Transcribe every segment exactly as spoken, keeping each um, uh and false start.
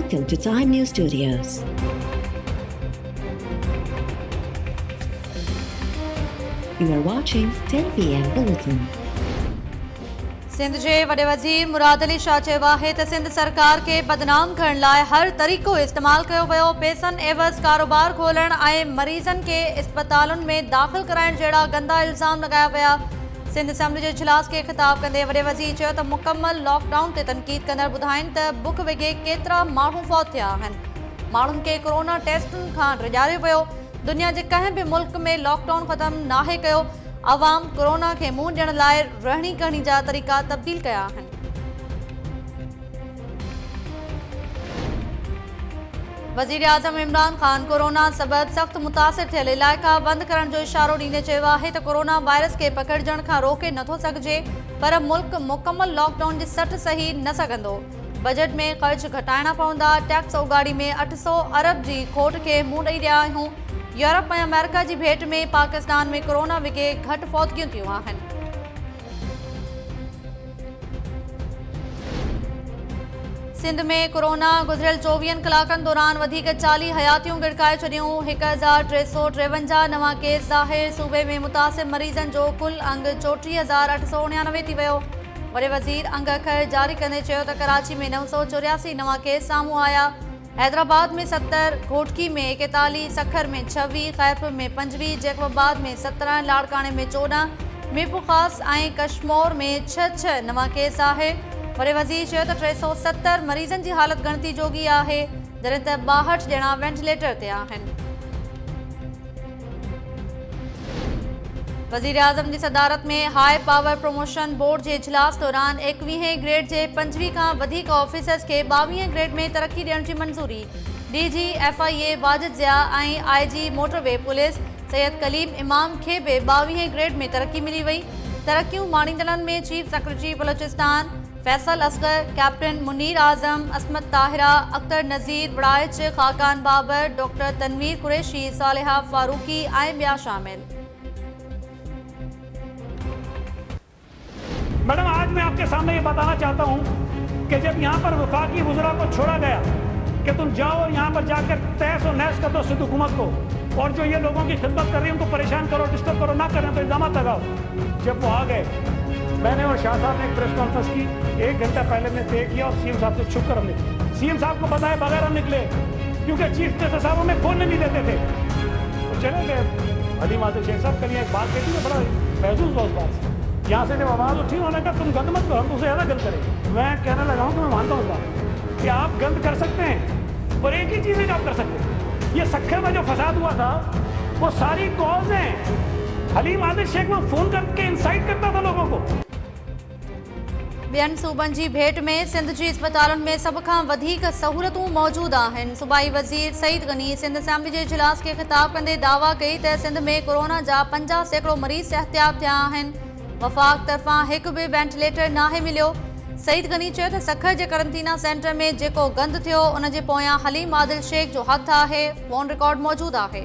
Welcome to Time News Studios. You are watching ten p m Bulletin. Sindh जे वॾे वज़ीर मुराद अली शाह चयो आहे त सिंध सरकार खे बदनाम करण लाइ हर तरीक़ो इस्तेमाल कयो वियो। पैसनि एवज़ कारोबार खोलण ऐं मरीज़नि खे इस्पतालुनि में दाख़िल कराइण जहिड़ा गंदा इल्ज़ाम लॻाया विया। सिंध असेंबली जे इजलास खे ख़िताब कंदे वॾे वज़ीर चयो त मुकमल लॉकडाउन ते तनक़ीद कंदड़ ॿुधाइनि त बुख विघे केतिरा माण्हू फौत थिया आहिनि। माण्हुनि खे कोरोना टेस्टुनि खां रिॼारियो वियो। दुनिया जे कंहिं बि मुल्क में लॉकडाउन ख़त्म नाहे कयो। अवाम कोरोना के मुंह ॾियण लाइ रहणी करणी जा तरीक़ा तब्दील कया आहिनि। वज़ीर आज़म इमरान ख़ान कोरोना सबबि सख़्त मुतासिर थियल इलाइक़ा बंदि करण जो इशारो ॾींदे चयो आहे त कोरोना वायरस खे पकड़जण खां रोके नथो सघिजे, पर मुल्क मुकमल लॉकडाउन जी सट सही न सघंदो। बजट में ख़र्च घटाइणा पवंदा। टैक्स उगाड़ी में अठ सौ अरब जी खोट खे मुंहुं ॾेई रहिया आहियूं। यूरोप ऐं अमेरिका जी भेट में पाकिस्तान में कोरोना विघे घटि फौतगियूं थियूं आहिनि। सिंध में कोरोना गुज़िरियल चोवीहनि कलाकनि दौरान वधीक चालीह हयातियूं गिड़काए छॾियूं। हिकु हज़ार टे सौ टेवंजाह नवां केस ज़ाहिर। सूबे में मुतासिर मरीज़नि जो कुल अंग चोटीह हज़ार अठ सौ उणियानवे थी वियो। वॾे वज़ीर अंग अखर जारी कंदे चयो त कराची में नव सौ चौरासी नवां केस साम्हूं आया। हैदराबाद में सत्तर, घोटकी में एकतालीस, सखर में छवीह, खैरपुर में पंजवीह, जैकबाबाद में सत्रहं, लाड़काणे में चोॾहं, मीरपुर ख़ास ऐं कशमोर में छह छह नवां केस आहे। वॾे वज़ीर चयो त टे सौ सतर मरीज़नि जी हालत गणती जोगी आहे, जॾहिं त ॿाहठि ॼणा वेंटिलेटर ते आहिनि। वज़ीर आज़म जी सदारत में हाई पावर प्रमोशन बोर्ड जे इजलास दौरान एकवीहें ग्रेड जे पंजवीह खां वधीक ऑफिसर्स खे ॿावीहें ग्रेड में तरक्की ॾियण जी मंज़ूरी। D G F I A Wajid Zia ऐं I G motorway police Syed Kaleem Imam खे बि ॿावीहें ग्रेड में तरक्की मिली वई। तरक्कियूं माणींदड़नि में chief secretary Balochistan Faisal Asghar, captain Munir Azam, Asmat Tahira, Akhtar Nazir Waraich, Khaqan Babar, doctor Tanveer Qureshi, Saliha Farooqui ऐं ॿिया शामिल। मैडम, आज मैं आपके सामने ये बताना चाहता हूँ कि जब यहाँ पर वफाकी वज़रा को छोड़ा गया कि तुम जाओ और यहाँ पर जाकर तहस और नहस कर दो सिंध हुकूमत को, और जो ये लोगों की खिदमत कर रही है उनको परेशान करो, डिस्टर्ब करो, ना करें तो इल्ज़ाम लगाओ। जब वो आ गए, मैंने और शाह साहब ने एक प्रेस कॉन्फ्रेंस की। एक घंटा पहले मैंने तय किया और सी एम साहब से छुप कर हम निकले। सी एम साहब को बताए बगैर हम निकले, क्योंकि चीफ मिनिस्टर साहब हमें फोन नहीं देते थे। तो चले गए। अली माधव शेख साहब कल एक बात कहती है, बड़ा महसूस हुआ उस बात से। यहाँ से जब आवाज़ उठी उन्होंने कहा तुम गंद मत करो, हम तुमसे ज़्यादा गंद करें। मैं कहने लगा हूँ कि मैं मानता हूँ इस बात कि आप गंद कर सकते हैं, और एक ही चीज़ है जो आप कर सकते हैं। ये सखर में जो फसाद हुआ था वो सारी कॉज हैं। हलीम आदिल शेख में फ़ोन करके इंसाइट करता था लोगों को। ॿियनि सूबनि जी भेट में सिंध जी इस्पतालुनि में सभ खां वधीक सहूलतूं मौजूदु आहिनि। सूबाई वज़ीर सईद गनी सिंध असेंबली जे इजलास खे ख़िताब कंदे दावा कई त सिंध में कोरोना जा पंजाह सैकड़ो मरीज़ सिहतियाब थिया आहिनि। वफ़ाक़ तरफ़ां हिकु बि वेंटिलेटर नाहे मिलियो। सईद गनी चयो त सखर जे करंटीना सेंटर में जेको गंद थियो उन जे पोयां हलीम आदिल शेख जो हथ आहे। फोन रिकॉर्ड मौजूदु आहे।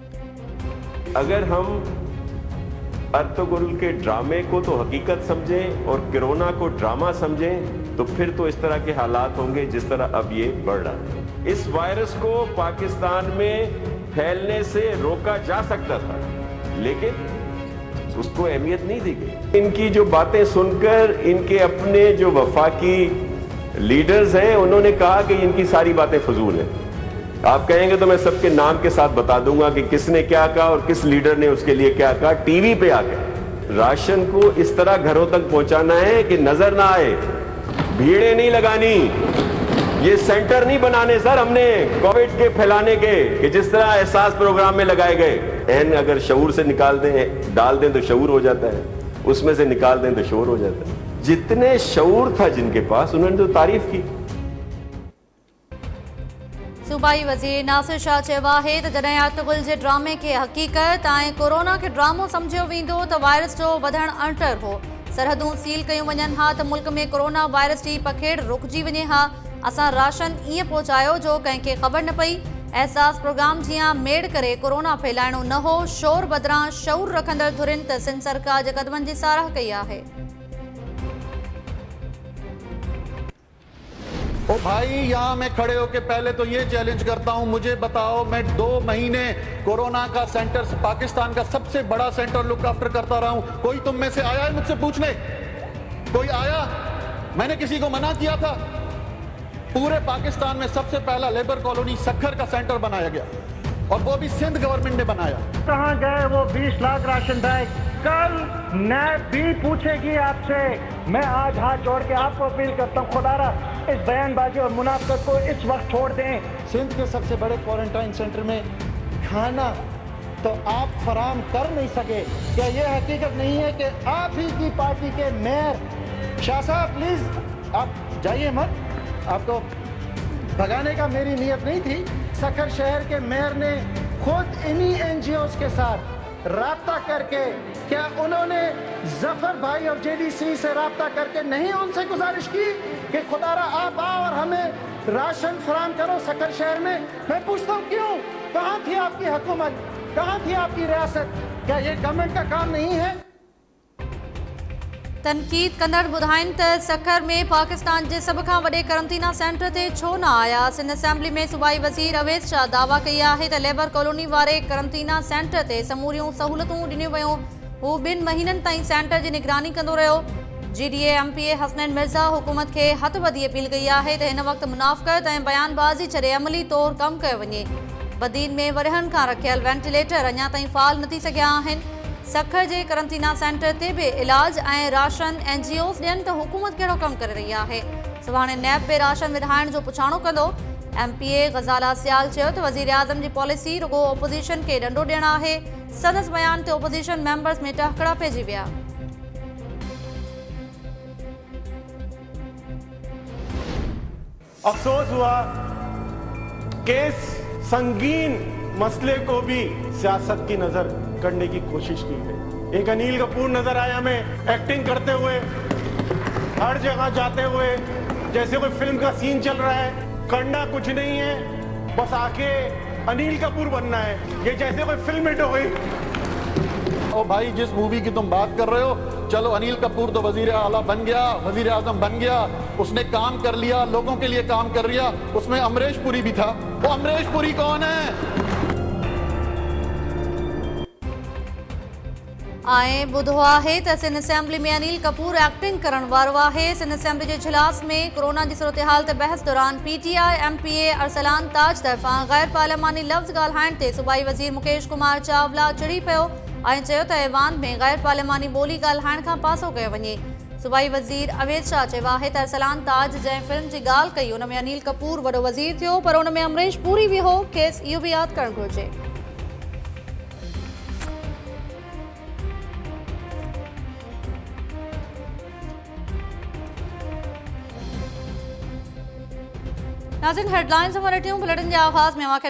अगर हम अर्तुगरुल के ड्रामे को तो हकीकत समझें और कोरोना को ड्रामा समझें, तो फिर तो इस तरह के हालात होंगे जिस तरह अब ये बढ़ रहा है। इस वायरस को पाकिस्तान में फैलने से रोका जा सकता था, लेकिन उसको अहमियत नहीं दी गई। इनकी जो बातें सुनकर इनके अपने जो वफाकी लीडर्स हैं उन्होंने कहा कि इनकी सारी बातें फजूल हैं। आप कहेंगे तो मैं सबके नाम के साथ बता दूंगा कि किसने क्या कहा और किस लीडर ने उसके लिए क्या कहा। टीवी पे आकर राशन को इस तरह घरों तक पहुंचाना है कि नजर ना आए, भीड़ें नहीं लगानी, ये सेंटर नहीं बनाने सर हमने कोविड के फैलाने के, कि जिस तरह एहसास प्रोग्राम में लगाए गए। एन अगर शऊर से निकाल दें, डाल दें तो शऊर हो जाता है, उसमें से निकाल दें तो शोर हो जाता है। जितने शऊर था जिनके पास, उन्होंने तो तारीफ की। सूबाई वज़ीर नासिर शाह चयो आहे त जॾहिं अर्तुगरुल जे ड्रामे खे हक़ीक़त ऐं कोरोना खे ड्रामो सम्झियो वेंदो त वायरस जो वधणु अणटर हो। सरहदूं सील कयूं वञनि हा त मुल्क में कोरोना वायरस जी पखेड़ रुकिजी वञे हा। असां राशन ईअं पहुचायो जो कंहिंखे ख़बर न पई। एहसास प्रोग्राम जियां मेड़ करे कोरोना फैलाइणो न हो। शोर बदिरां शऊर रखंदड़ धुरिन त सिंध सरकार जे क़दमनि जी साराह कई आहे। ओ भाई, यहाँ मैं खड़े होके पहले तो ये चैलेंज करता हूँ, मुझे बताओ, मैं दो महीने कोरोना का सेंटर, पाकिस्तान का सबसे बड़ा सेंटर लुक आफ्टर करता रहा हूँ, कोई तुम में से आया है मुझसे पूछने? कोई आया? मैंने किसी को मना किया था? पूरे पाकिस्तान में सबसे पहला लेबर कॉलोनी सक्खर का सेंटर बनाया गया, और वो भी सिंध गवर्नमेंट ने बनाया। कहाँ गए वो बीस लाख राशन बैग? कल नैब भी पूछेगी आपसे। मैं आज हाथ जोड़ के आपको अपील करता हूँ, खुदारा इस बयानबाजी और मुनाफिकत को इस वक्त छोड़ दें। सिंध के सबसे बड़े क्वारंटाइन सेंटर में खाना तो आप फराम कर नहीं सके। क्या यह हकीकत नहीं है कि आप ही की पार्टी के मेयर? शाह साहब प्लीज आप जाइए मत, आपको भगाने का मेरी नीयत नहीं थी। सक्खर शहर के मेयर ने खुद इन्हीं एनजीओ के साथ राब्ता करके, क्या उन्होंने जफर भाई और जेडीसी से राब्ता करके नहीं उनसे गुजारिश की कि खुदारा आप आओ और हमें राशन फराम करो सक्खर शहर में? मैं पूछता हूँ क्यों? कहाँ थी आपकी हुकूमत? कहाँ थी आपकी रियासत? क्या ये गवर्नमेंट का काम नहीं है? तनकीद कंदड़ ॿुधाइनि त सक्खर में पाकिस्तान जे सभ खां वॾे करंटीना सेंटर ते छो न आया। सिंध असेंबली में सूबाई वज़ीर अवैस शाह दावा कई आहे त लेबर कॉलोनी वारे करंटीना सेंटर ते समूरियूं सहूलतूं ॾिनियूं वयूं। हू ॿिनि महीननि ताईं सेंटर जी निगरानी कंदो रहियो। G D A M P A Hasnain Mirza हुकूमत खे हथ ॿधी अपील कई आहे त हिन वक़्तु मुनाफ़िक़त ऐं बयानबाज़ी छॾे अमली तौरु कमु कयो वञे। बदीन में वरहनि खां रखियल वेंटिलेटर अञा ताईं फ़ाल न थी सघिया आहिनि। सक्खर जे करंटीना सेंटर ते बि इलाज ऐं राशन एनजीओस ॾियनि त हुकूमत कहिड़ो कमु करे रही आहे। सुभाणे नैब बि राशन विधाइण जो पुछाणो कंदो। एम पी ए ग़ज़ाला सियाल चयो त वज़ीर आज़म जी पॉलिसी रुगो ओपोज़िशन खे ॾंडो ॾियणु आहे। संदसि बयान ते ओपोज़िशन मेंबर्स में टहकड़ा पइजी विया। अफसोस हुआ केस संगीन मसले को भी सियासत की नजर करने की कोशिश की गई। एक अनिल कपूर नजर आया हमें एक्टिंग करते हुए, हर जगह जाते हुए, जैसे कोई फिल्म का सीन चल रहा है। करना कुछ नहीं है, बस आके अनिल कपूर बनना है, ये जैसे कोई फिल्म हिट हो गई। ओ भाई, जिस मूवी की तुम बात कर रहे हो, चलो अनिल कपूर तो वजीर आला बन गया, वजीर आजम बन गया, उसने काम कर लिया, लोगों के लिए काम कर लिया। उसमें अमरीश पुरी भी था। वो अमरीश पुरी कौन है? आए ॿुधो आहे त सिंध असेंबली में अनिल कपूर एक्टिंग करण वारो आहे। सिंध असेंबली जे इजलास में कोरोना जी सूरत-ए-हाल ते बहस दौरान पीटीआई एमपीए अरसलान ताज तरफ़ां गैर पार्लियामानी लफ़्ज़ ॻाल्हाइण ते सूबाई वज़ीर मुकेश कुमार चावला चिड़ी पियो ऐं चयो त ऐवान में गैर पार्लियामानी ॿोली ॻाल्हाइण खां पासो कयो वञे। सूबाई वज़ीर अवैस शाह चयो आहे त अरसलान ताज जंहिं फिल्म जी ॻाल्हि कई उन में अनिल कपूर वॾो वज़ीर थियो, पर उन में अमरीश पुरी बि हो। खेसि इहो बि यादि करणु घुरिजे। नाज़रीन, हेडलाइंस हमारे बुलेटिन जे आगाज़ में